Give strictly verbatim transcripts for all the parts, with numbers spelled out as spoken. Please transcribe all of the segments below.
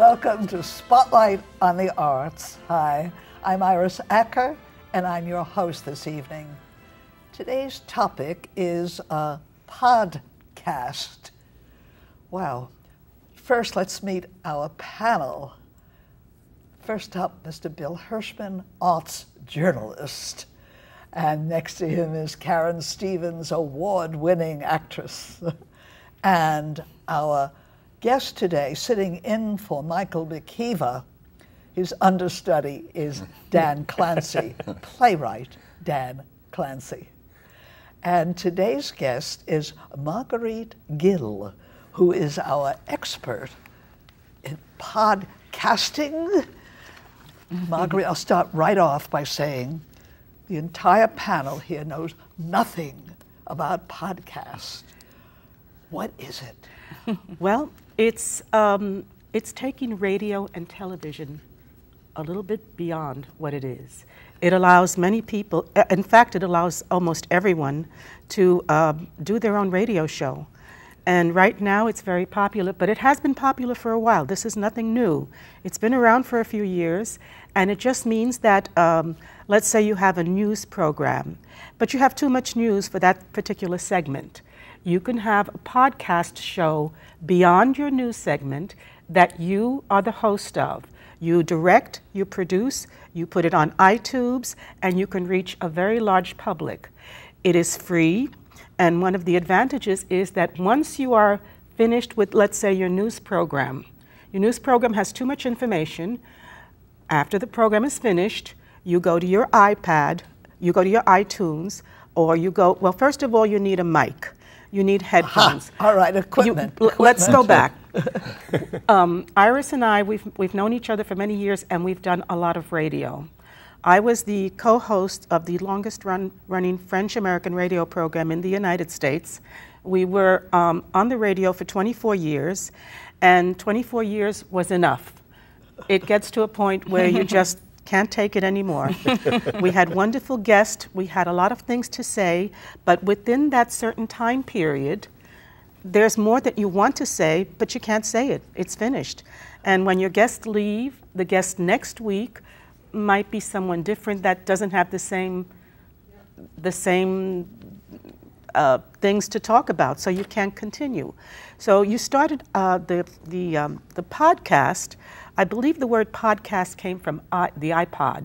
welcome to Spotlight on the Arts. Hi, I'm Iris Acker, and I'm your host this evening. Today's topic is a podcast. Wow. First, let's meet our panel. First up, Mister Bill Hirschman, arts journalist. And next to him is Karen Stevens, award-winning actress. And our guest today, sitting in for Michael McKeever, his understudy is Dan Clancy, playwright Dan Clancy. And today's guest is Marguerite Gill, who is our expert in podcasting. Marguerite, I'll start right off by saying the entire panel here knows nothing about podcast. What is it? Well, it's, um, it's taking radio and television a little bit beyond what it is. It allows many people, in fact, it allows almost everyone to uh, do their own radio show. And right now it's very popular, but it has been popular for a while. This is nothing new. It's been around for a few years, and it just means that, um, let's say you have a news program, but you have too much news for that particular segment. You can have a podcast show beyond your news segment that you are the host of. You direct, you produce, you put it on iTunes, and you can reach a very large public. It is free, and one of the advantages is that once you are finished with, let's say, your news program, your news program has too much information. After the program is finished, you go to your iPad, you go to your iTunes, or you go, well, first of all, you need a mic. You need headphones. Ha, all right, equipment. You, equipment. Let's go back. um, Iris and I, we've, we've known each other for many years, and we've done a lot of radio. I was the co-host of the longest run, running French-American radio program in the United States. We were um, on the radio for twenty-four years, and twenty-four years was enough. It gets to a point where you just can't take it anymore. We had wonderful guests, we had a lot of things to say, but within that certain time period, there's more that you want to say, but you can't say it. It's finished. And when your guests leave, the guest next week might be someone different that doesn't have the same, the same uh, things to talk about, so you can't continue. So you started uh, the, the, um, the podcast. I believe the word podcast came from I, the iPod.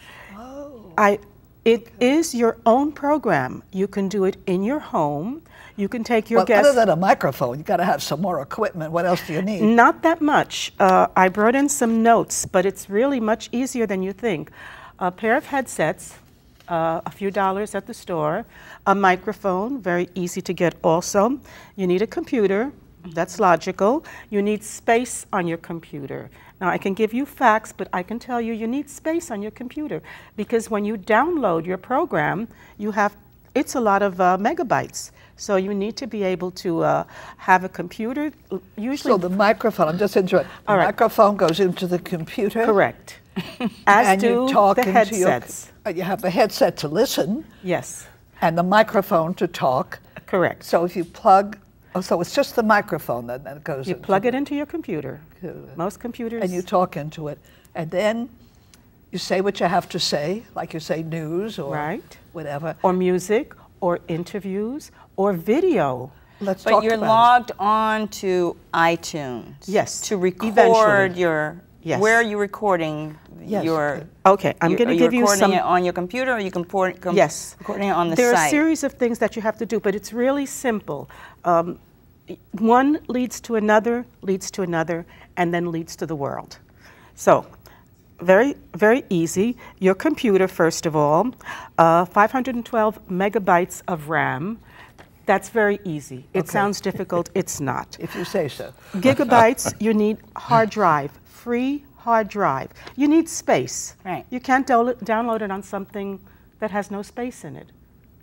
Oh. I, it okay. is your own program. You can do it in your home. You can take your well, guests. Other than a microphone, you got to have some more equipment. What else do you need? Not that much. Uh, I brought in some notes, but it's really much easier than you think. A pair of headsets, uh, a few dollars at the store, a microphone, very easy to get also. You need a computer. That's logical. You need space on your computer. Now, I can give you facts, but I can tell you you need space on your computer because when you download your program, you have, it's a lot of uh, megabytes. So you need to be able to uh, have a computer. Usually, so the microphone, I'm just interested. The All right. microphone goes into the computer? Correct. As and do you talk the into headsets. Your, you have the headset to listen. Yes. And the microphone to talk. Correct. So if you plug, oh, so it's just the microphone that, that goes You into plug the, it into your computer. Most computers. And you talk into it. And then you say what you have to say, like you say news or right. whatever. Or music, or interviews, or video. Let's but talk you're about logged it. on to iTunes. Yes. To record eventually. your. Yes. Where are you recording yes. your? Okay, I'm going to give you some. Are you recording it on your computer, or you can port, com yes. recording it on the there site? There are a series of things that you have to do, but it's really simple. Um, one leads to another, leads to another, and then leads to the world. So, very, very easy. Your computer, first of all, uh, five hundred twelve megabytes of RAM. That's very easy. It okay. sounds difficult. It's not. If you say so. Gigabytes, you need hard drive, free hard drive. You need space. Right. You can't do download it on something that has no space in it.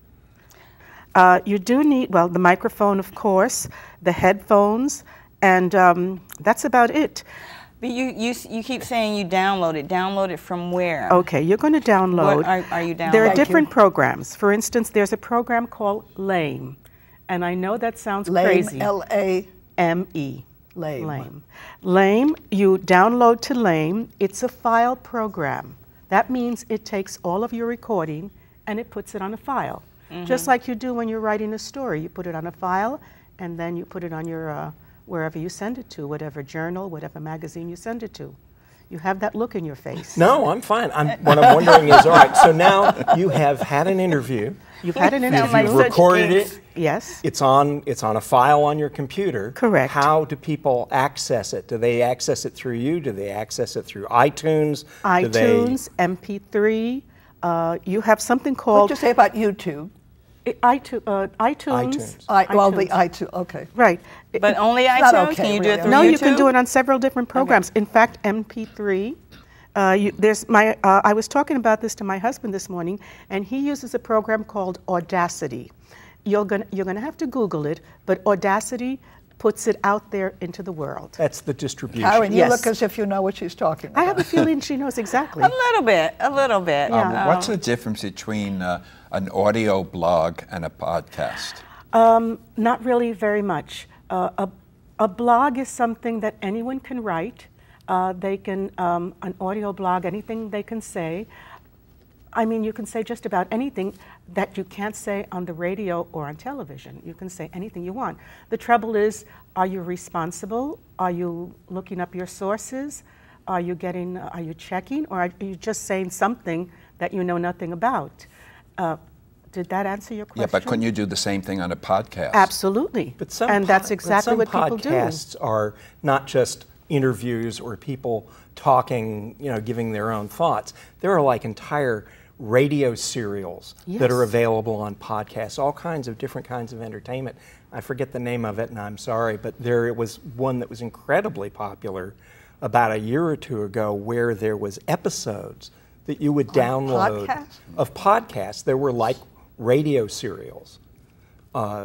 Uh, you do need, well, the microphone, of course, the headphones, and um, that's about it. But you, you, you keep saying you download it. Download it from where? Okay, you're going to download. What are, are you downloading? There are different programs. For instance, there's a program called Lame, and I know that sounds Lame, crazy. L A M E. Lame. Lame. Lame, you download to Lame. It's a file program. That means it takes all of your recording and it puts it on a file. Mm-hmm. Just like you do when you're writing a story. You put it on a file and then you put it on your, uh, wherever you send it to, whatever journal, whatever magazine you send it to. You have that look in your face. No, I'm fine. I'm, what I'm wondering is, all right, so now you have had an interview. You've had an interview. Like You've recorded geeks. it. Yes. It's on, it's on a file on your computer. Correct. How do people access it? Do they access it through you? Do they access it through iTunes? Do they- iTunes, M P three. Uh, you have something called What'd you say about YouTube? I- iTunes. Uh, iTunes. iTunes. I, well, the iTunes. iTunes, okay. Right. But only It's not iTunes? okay, Can you do it really. through No, YouTube? you can do it on several different programs. In fact, M P three. Uh, you, there's my. Uh, I was talking about this to my husband this morning, and he uses a program called Audacity. You're gonna you're gonna have to Google it, but Audacity puts it out there into the world. That's the distribution. Karen, you Yes. look as if you know what she's talking about. I have a feeling she knows exactly. A little bit, a little bit. Yeah. Um, what's the difference between uh, an audio blog and a podcast? Um, not really very much. Uh, a, a blog is something that anyone can write. Uh, they can, um, an audio blog, anything they can say. I mean, you can say just about anything that you can't say on the radio or on television. You can say anything you want. The trouble is, are you responsible? Are you looking up your sources? Are you getting, are you checking? Or are you just saying something that you know nothing about? Uh, did that answer your question? Yeah, but couldn't you do the same thing on a podcast? Absolutely. But some and po- that's but exactly some what people do. podcasts are not just interviews or people talking, you know, giving their own thoughts. There are like entire radio serials that are Yes. available on podcasts, all kinds of different kinds of entertainment. I forget the name of it, and I'm sorry, but there was one that was incredibly popular about a year or two ago where there was episodes that you would download podcasts? of podcasts. There were like radio serials. Uh,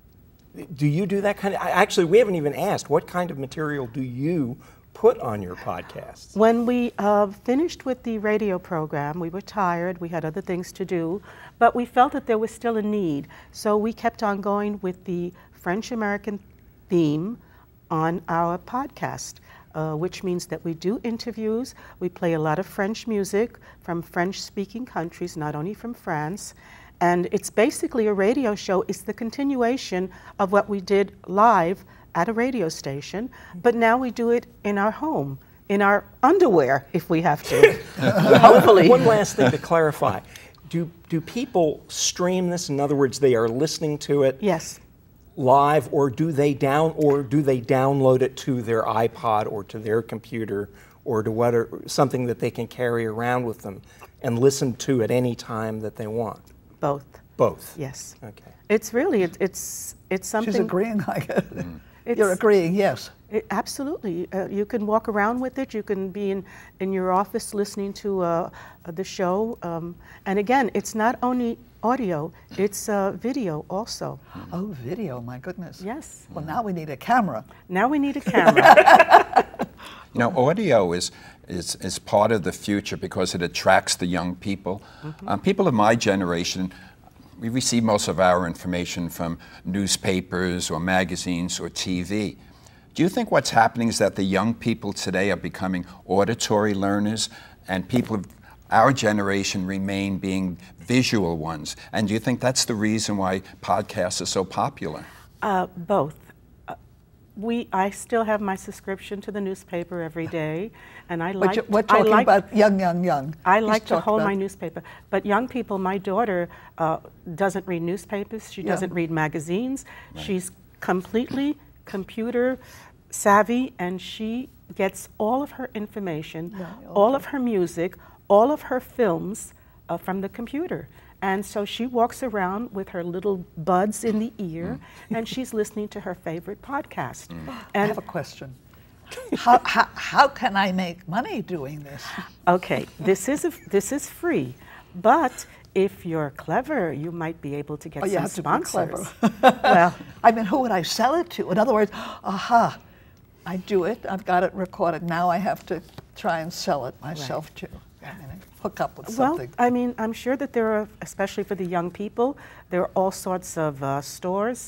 do you do that kind of, actually, we haven't even asked, what kind of material do you put on your podcasts? When we uh, finished with the radio program, we were tired, we had other things to do, but we felt that there was still a need. So we kept on going with the French-American theme on our podcast, uh, which means that we do interviews, we play a lot of French music from French-speaking countries, not only from France, and it's basically a radio show. It's the continuation of what we did live at a radio station, but now we do it in our home, in our underwear, if we have to, hopefully. One last thing to clarify. Do, do people stream this? In other words, they are listening to it Yes. live, or do they down, or do they download it to their iPod or to their computer or to what, or something that they can carry around with them and listen to at any time that they want? Both. Both? Yes. Okay. It's really, it, it's, it's something. She's agreeing, I guess. It's- You're agreeing, yes. It, absolutely. Uh, you can walk around with it. You can be in, in your office listening to uh, the show. Um, and again, it's not only audio, it's uh, video also. Oh, video, my goodness. Yes. Well, now we need a camera. Now we need a camera. You know, audio is, is, is part of the future because it attracts the young people. Mm-hmm. Um, people of my generation, we receive most of our information from newspapers or magazines or T V. Do you think what's happening is that the young people today are becoming auditory learners and people of our generation remain being visual ones? And do you think that's the reason why podcasts are so popular? Uh, both. Uh, we, I still have my subscription to the newspaper every day, and I But like. you- we're I talking like, about young, young, young. I He's like to talking hold about- my newspaper, but young people. My daughter uh, doesn't read newspapers. She Yeah. doesn't read magazines. She's completely computer savvy, and she gets all of her information, Yeah, all of her music, all of her films uh, from the computer. And so she walks around with her little buds in the ear, and she's listening to her favorite podcast. I And have a question. how, how, how can I make money doing this? okay, this is a, this is free, but if you're clever, you might be able to get Oh, you some have to be sponsors. clever. Well, I mean, who would I sell it to? In other words, aha, I do it, I've got it recorded, now I have to try and sell it myself too. I mean, hook up with well, something. I mean, I'm sure that there are, especially for the young people, there are all sorts of uh, stores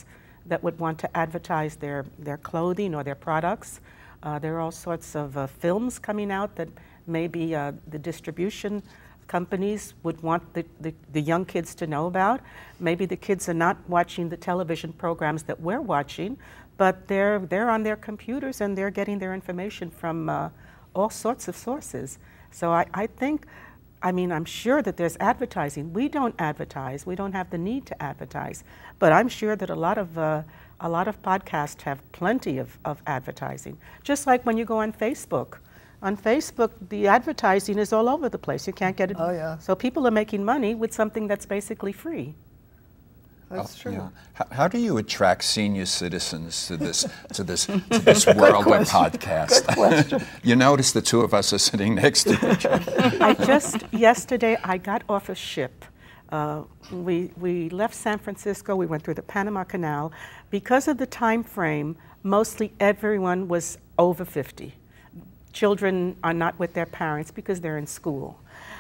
that would want to advertise their, their clothing or their products. Uh, there are all sorts of uh, films coming out that maybe uh, the distribution companies would want the, the, the young kids to know about. Maybe the kids are not watching the television programs that we're watching, but they're, they're on their computers and they're getting their information from uh, all sorts of sources. So I, I think, I mean, I'm sure that there's advertising. We don't advertise. We don't have the need to advertise. But I'm sure that a lot of, uh, a lot of podcasts have plenty of, of advertising. Just like when you go on Facebook. On Facebook, the advertising is all over the place. You can't get it. Oh, yeah. So people are making money with something that's basically free. That's true. Yeah. How, how do you attract senior citizens to this to this to this world of podcast? Good question. You notice the two of us are sitting next to each other. I just, yesterday, I got off a ship. Uh, we, we left San Francisco, we went through the Panama Canal. Because of the time frame, mostly everyone was over fifty. Children are not with their parents because they're in school.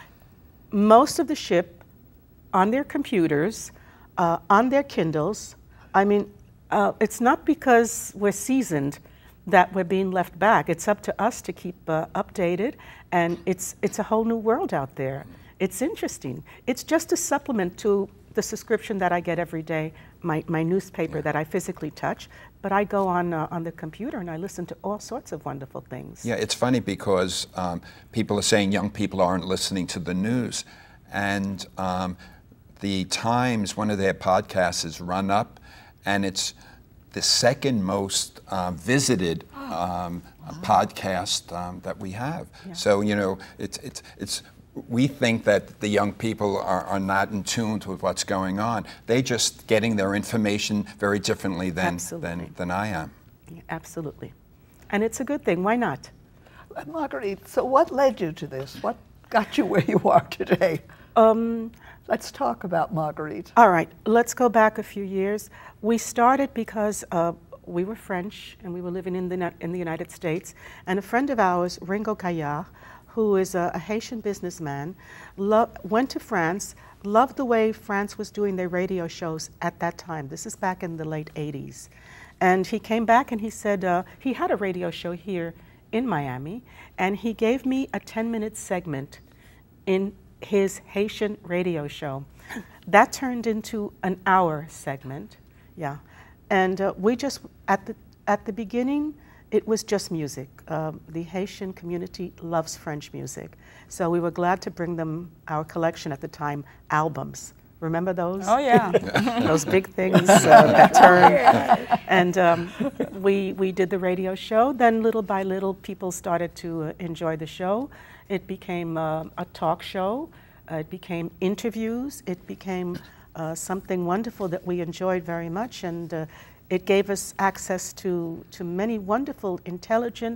Most of the ship, on their computers, uh, on their Kindles, I mean, uh, it's not because we're seasoned that we're being left back. It's up to us to keep uh, updated, and it's, it's a whole new world out there. It's interesting. It's just a supplement to the subscription that I get every day, my, my newspaper that I physically touch, but I go on, uh, on the computer and I listen to all sorts of wonderful things. Yeah, it's funny because um, people are saying young people aren't listening to the news, and um, the Times, one of their podcasts is Run Up, and it's the second most uh, visited um, wow. podcast um, that we have. Yeah. So, you know, it's, it's, it's, we think that the young people are, are not in tune with what's going on. They're just getting their information very differently than, than, than I am. Yeah, absolutely. And it's a good thing. Why not? Uh, Marguerite, so what led you to this? What got you where you are today? Um, Let's talk about Marguerite. All right, let's go back a few years. We started because uh, we were French and we were living in the, in the United States, and a friend of ours, Ringo Gaillard, who is a, a Haitian businessman, went to France, loved the way France was doing their radio shows at that time. This is back in the late eighties. And he came back and he said, uh, he had a radio show here in Miami, and he gave me a ten minute segment in his Haitian radio show. That turned into an hour segment, yeah. And uh, we just, at the, at the beginning, it was just music. Um, the Haitian community loves French music. So we were glad to bring them our collection at the time, albums. Remember those? Oh, yeah. Those big things uh, that turn. And um, we, we did the radio show. Then little by little, people started to uh, enjoy the show. It became uh, a talk show. Uh, it became interviews. It became uh, something wonderful that we enjoyed very much. And uh, it gave us access to, to many wonderful, intelligent,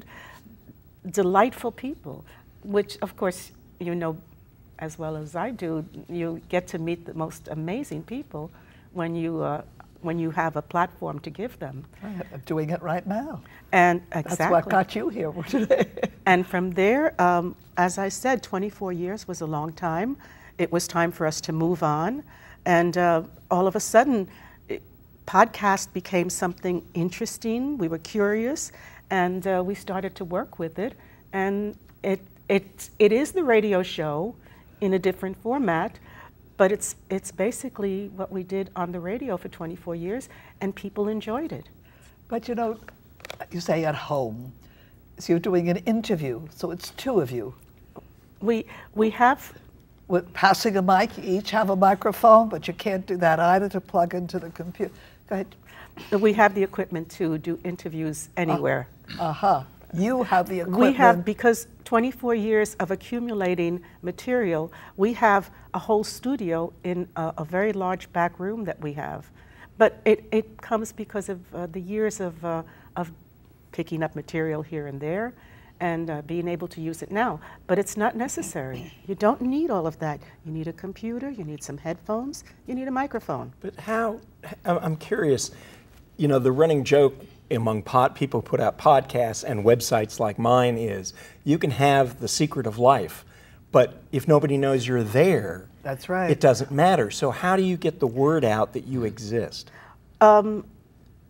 delightful people, which, of course, you know as well as I do, you get to meet the most amazing people when you, uh, when you have a platform to give them. Right. I'm doing it right now. And exactly. That's what got you here today. And from there, um, as I said, twenty-four years was a long time. It was time for us to move on. And uh, all of a sudden, it, podcast became something interesting. We were curious, and uh, we started to work with it. And it, it, it is the radio show in a different format, but it's, it's basically what we did on the radio for twenty-four years, and people enjoyed it. But you know, you say at home, so you're doing an interview, so it's two of you. We, we have... With passing a mic, you each have a microphone, but you can't do that either to plug into the computer. Go ahead. We have the equipment to do interviews anywhere. Uh huh. You have the equipment. We have, because twenty-four years of accumulating material, we have a whole studio in a, a very large back room that we have. But it, it comes because of uh, the years of, uh, of picking up material here and there and uh, being able to use it now. But it's not necessary. You don't need all of that. You need a computer, you need some headphones, you need a microphone. But how, I'm curious, you know, the running joke among pod, people who put out podcasts and websites like mine is, you can have the secret of life, but if nobody knows you're there, that's right, it doesn't matter. So how do you get the word out that you exist? Um,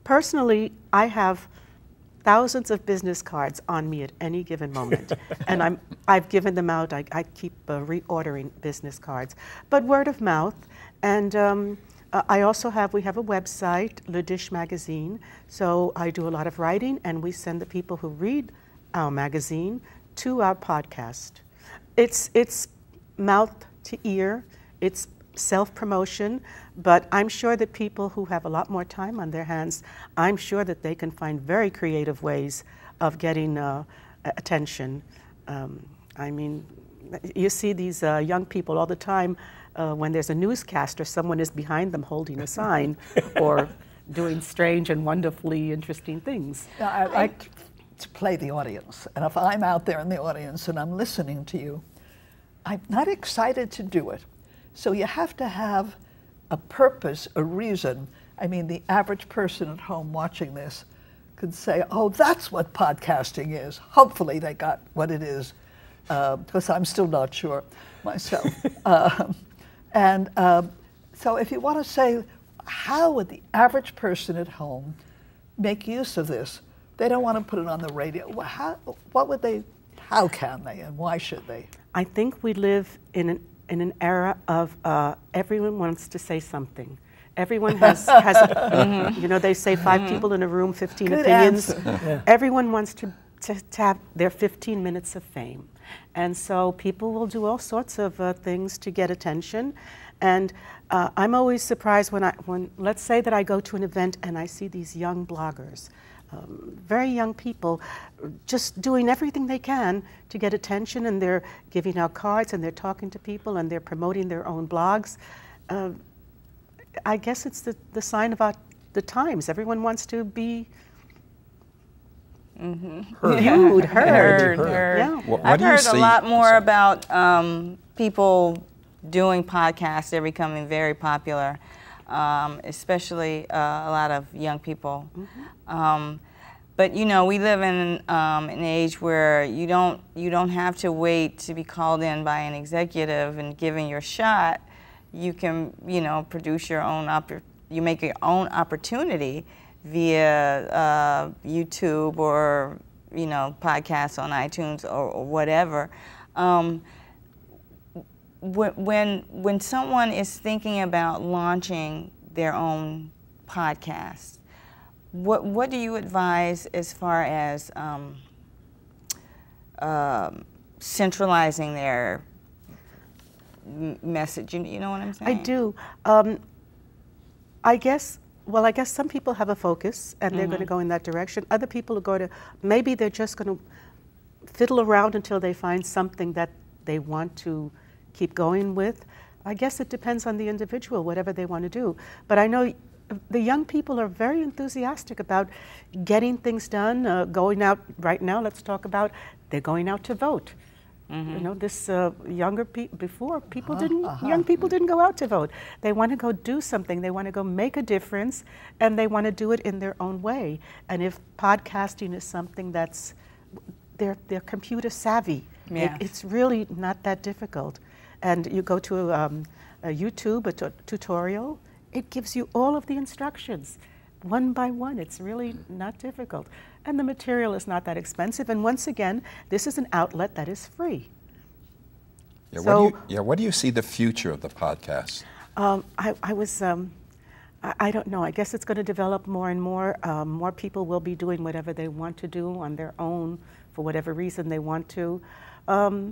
personally, I have thousands of business cards on me at any given moment, and I'm, I've given them out. I, I keep uh, reordering business cards, but word of mouth. And um, uh, I also have, we have a website, Le Dish Magazine, so I do a lot of writing, and we send the people who read our magazine to our podcast. It's, it's mouth to ear, it's self-promotion, but I'm sure that people who have a lot more time on their hands, I'm sure that they can find very creative ways of getting uh, attention. Um, I mean, you see these uh, young people all the time uh, when there's a newscaster, someone is behind them holding a sign or doing strange and wonderfully interesting things. Now, I like to play the audience, and if I'm out there in the audience and I'm listening to you, I'm not excited to do it. So you have to have a purpose, a reason. I mean, the average person at home watching this could say, oh, that's what podcasting is. Hopefully they got what it is, uh, because I'm still not sure myself. um, and um, so if you want to say, how would the average person at home make use of this? They don't want to put it on the radio. How, what would they, how can they, and why should they? I think we live in an in an era of uh, everyone wants to say something. Everyone has, has mm-hmm. you know, they say five mm-hmm. people in a room, fifteen Good opinions. Yeah. Everyone wants to, to, to have their fifteen minutes of fame. And so people will do all sorts of uh, things to get attention. And uh, I'm always surprised when I, when, let's say that I go to an event and I see these young bloggers, Um, very young people just doing everything they can to get attention, and they're giving out cards and they're talking to people and they're promoting their own blogs. Uh, I guess it's the, the sign about the times. Everyone wants to be mm-hmm. heard, heard. heard, heard. Yeah. What, what I've do you heard see? a lot more about um, people doing podcasts. They're becoming very popular. Um, especially uh, a lot of young people. Mm-hmm. um, but you know, we live in um, an age where you don't you don't have to wait to be called in by an executive and given your shot. You can you know produce your own oppor- you make your own opportunity via uh, YouTube or you know podcasts on iTunes or, or whatever. Um, When, when someone is thinking about launching their own podcast, what, what do you advise as far as um, uh, centralizing their m message? You, you know what I'm saying? I do. Um, I guess, well, I guess some people have a focus and they're mm-hmm. going to go in that direction. Other people are going to, maybe they're just going to fiddle around until they find something that they want to keep going with. I guess it depends on the individual, whatever they want to do. But I know the young people are very enthusiastic about getting things done, uh, going out right now. Let's talk about they're going out to vote. Mm-hmm. You know, this uh, younger people, before people uh-huh, didn't, uh-huh. young people didn't go out to vote. They want to go do something. They want to go make a difference, and they want to do it in their own way. And if podcasting is something that's, they're, they're computer savvy. Yeah. It, it's really not that difficult. And you go to um, a YouTube, a t tutorial, it gives you all of the instructions, one by one. It's really not difficult. And the material is not that expensive. And once again, this is an outlet that is free. Yeah, so, what do you, yeah, what do you see the future of the podcast? Um, I, I was, um, I, I don't know, I guess it's going to develop more and more. Um, more people will be doing whatever they want to do on their own for whatever reason they want to. Um,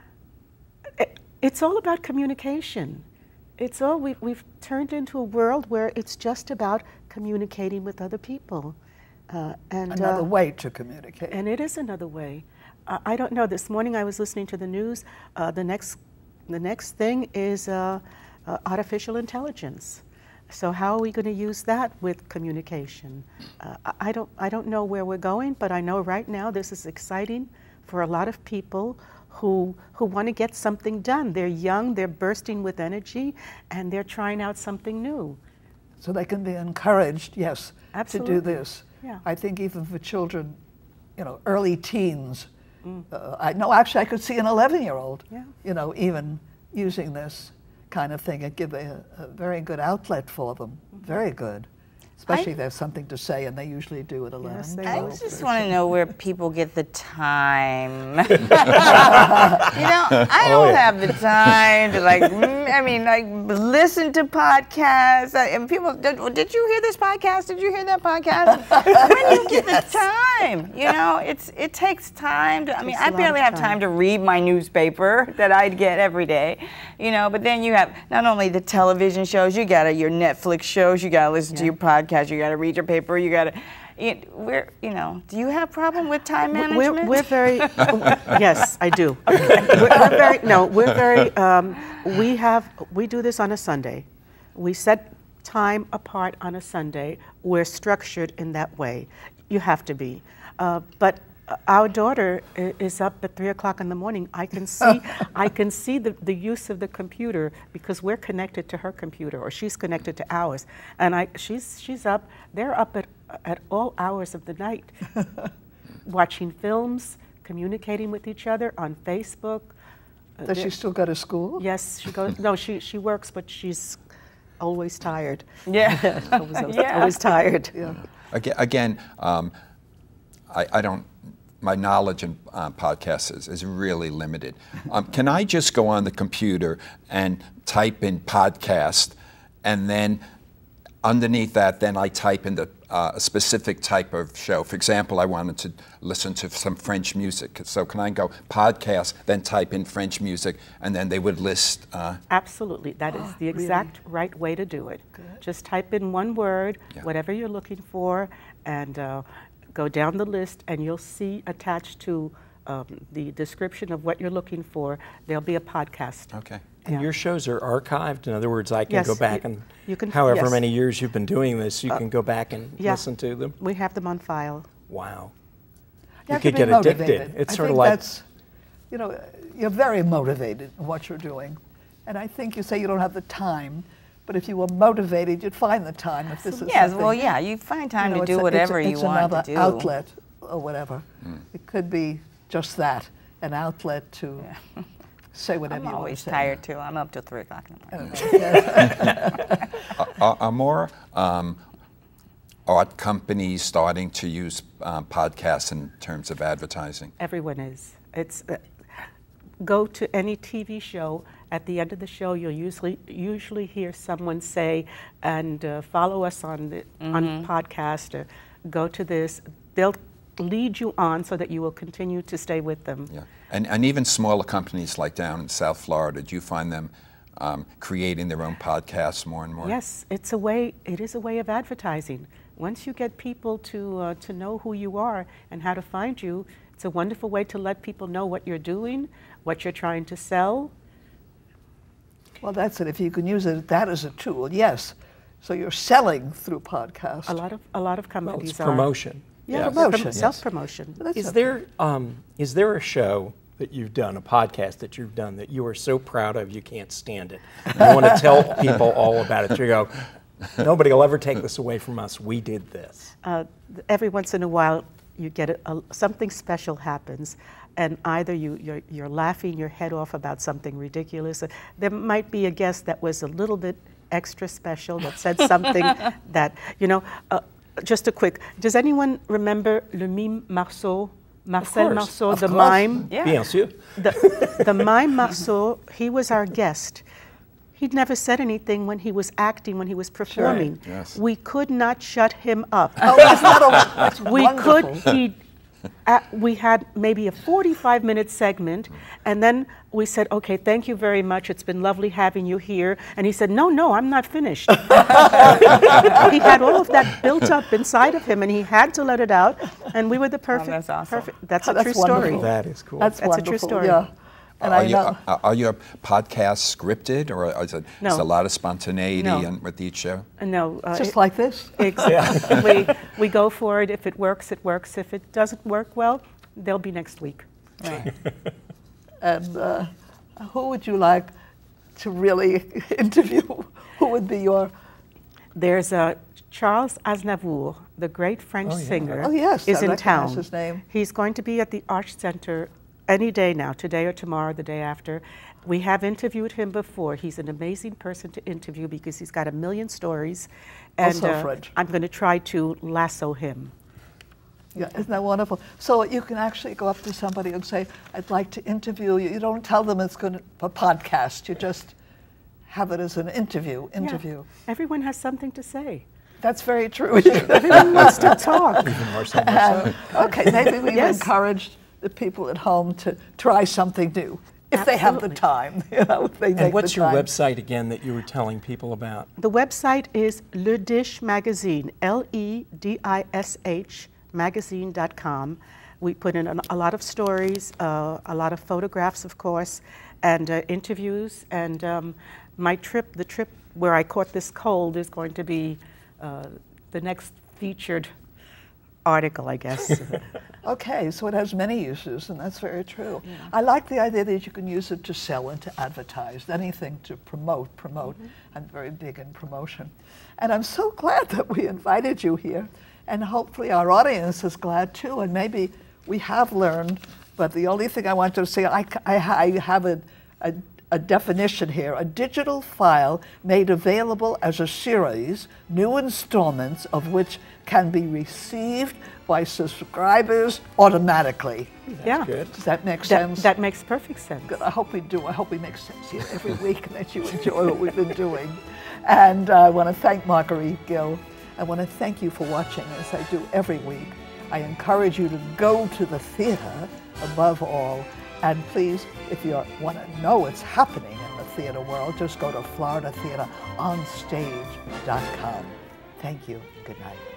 it, It's all about communication. It's all, we've, we've turned into a world where it's just about communicating with other people. Uh, and, another uh, way to communicate. And it is another way. Uh, I don't know, this morning I was listening to the news. Uh, the, next, the next thing is uh, uh, artificial intelligence. So how are we going to use that with communication? Uh, I, don't, I don't know where we're going, but I know right now this is exciting for a lot of people who, who want to get something done. They're young, they're bursting with energy, and they're trying out something new. So they can be encouraged, yes, Absolutely. to do this. Yeah. I think even for children, you know, early teens, mm. uh, I know actually I could see an eleven-year-old, yeah. you know, even using this kind of thing and give a, a very good outlet for them, mm-hmm. very good. especially I- if they have something to say, and they usually do at eleven. Yes, they I will. just want to know where people get the time. you know, I don't yeah. have the time to like. mm, I mean, like listen to podcasts. I- And people, did, did you hear this podcast? Did you hear that podcast? When do you get the time? You know, it's it takes time to. I mean, Takes a I lot barely of have time. time to read my newspaper that I get every day. You know, but then you have not only the television shows, you got to your Netflix shows, you got to listen to Yeah. your podcast, you got to read your paper, you got to. It, we're, you know, do you have a problem with time management? We're, we're very, yes, I do. We're, we're very, no, we're very, um, we have, we do this on a Sunday. We set time apart on a Sunday. We're structured in that way. You have to be. Uh, but our daughter i- is up at three o'clock in the morning. I can see, I can see the, the use of the computer because we're connected to her computer, or she's connected to ours. And I, she's, she's up. They're up at, at all hours of the night, watching films, communicating with each other on Facebook. Uh, Does she they're- still go to school? Yes, she goes. No, she she works, but she's always tired. Yeah. always, always, Yeah. always tired. Yeah. Again, again um, I, I don't, my knowledge in uh, podcasts is, is really limited. Um, can I just go on the computer and type in podcast, and then underneath that, then I type in the, uh, a specific type of show? For example, I wanted to listen to some French music. So can I go podcast, then type in French music, and then they would list? Uh, Absolutely, that is the exact right way to do it. Just type in one word, Yeah. whatever you're looking for, and uh, go down the list, and you'll see attached to um, the description of what you're looking for, there'll be a podcast. okay. And Yeah. your shows are archived? In other words, I can Yes, go back you- and, you can- however yes. many years you've been doing this, you can go back and yeah. listen to them? We have them on file. Wow. You have could to be get addicted. motivated. It's I sort of think like- that's, you know, you're very motivated in what you're doing. And I think you say you don't have the time, but if you were motivated, you'd find the time if this is Yes, something, well, yeah, you find time you know, to it's do a- whatever it's, you it's want another to do. outlet or whatever. It could be just that, an outlet to say whatever I'm you want always to say. tired too. I'm up till three o'clock in the morning. Are, are more um, art companies starting to use um, podcasts in terms of advertising? Everyone is. It's uh, go to any T V show. At the end of the show, you'll usually usually hear someone say, "And uh, follow us on the on podcast, or go to this." They'll lead you on so that you will continue to stay with them. Yeah, and and even smaller companies like down in South Florida, do you find them um, creating their own podcasts more and more? Yes, it's a way. It is a way of advertising. Once you get people to uh, to know who you are and how to find you, it's a wonderful way to let people know what you're doing, what you're trying to sell. Well, that's it. If you can use it, that as a tool, yes. So you're selling through podcasts. A lot of a lot of Well, companies it's are. promotion. Yeah, Yes. promotion. Self-promotion. That's Is okay. there um, is there a show that you've done, a podcast that you've done that you are so proud of you can't stand it? You want to tell people all about it. You go, nobody will ever take this away from us. We did this. Uh, every once in a while, you get a, a, something special happens, and either you, you're, you're laughing your head off about something ridiculous. Uh, There might be a guest that was a little bit extra special that said something that, you know, uh, just a quick, does anyone remember Le Mime Marceau? Marcel course, Marceau, of the course. mime? Yeah. Bien sûr. The, the mime Marceau, he was our guest. He'd never said anything when he was acting, when he was performing. Yes. We could not shut him up. Oh, that's not a, that's we wonderful. could, he, uh, we had maybe a forty-five minute segment, and then we said, okay, thank you very much. It's been lovely having you here. And he said, no, no, I'm not finished. He had all of that built up inside of him, and he had to let it out. And we were the perfect. that's awesome. perfect. That's Oh, a that's true story. wonderful. That is cool. That's, That's a true wonderful, story. Yeah. And are, I you, know. are, are your podcasts scripted, or is it No. is a lot of spontaneity No. in, with each show? No, uh, just it- like this. Exactly. we, we go for it. If it works, it works. If it doesn't work well, they'll be next week. Right. And uh, who would you like to really interview? Who would be your? There's uh, Charles Aznavour, the great French Oh, yeah. singer, Oh, yes, is I in recognize town. his name. He's going to be at the Arts Center any day now, today or tomorrow, the day after. We have interviewed him before. He's an amazing person to interview because he's got a million stories. And Also uh, French. I'm going to try to lasso him. Yeah, isn't that wonderful? So you can actually go up to somebody and say, I'd like to interview you. You don't tell them it's going to a podcast. You just have it as an interview. Interview. Yeah. Everyone has something to say. That's very true. Everyone wants to talk. Even more so, more Um, so. okay, maybe we've Yes. encouraged the people at home to try something new. If they have the time, you know, if they make And what's the your time. website again that you were telling people about? The website is Le Dish Magazine, L E D I S H magazine dot com. We put in a, a lot of stories, uh, a lot of photographs, of course, and uh, interviews. And um, my trip, the trip where I caught this cold, is going to be uh, the next featured article, I guess. Okay, so it has many uses, and that's very true. Yeah. I like the idea that you can use it to sell and to advertise, anything to promote, promote. Mm-hmm. I'm very big in promotion. And I'm so glad that we invited you here, and hopefully our audience is glad too, and maybe we have learned, but the only thing I want to say, I, I, I have a, a, a definition here, a digital file made available as a series, new installments of which can be received by subscribers automatically. Yeah. Good. Does that make That, sense? that makes perfect sense. Good. I hope we do. I hope we make sense here every week and that you enjoy what we've been doing. And uh, I want to thank Marguerite Gill. I want to thank you for watching, as I do every week. I encourage you to go to the theater above all. And please, if you want to know what's happening in the theater world, just go to Florida Theater On Stage dot com. Thank you. Good night.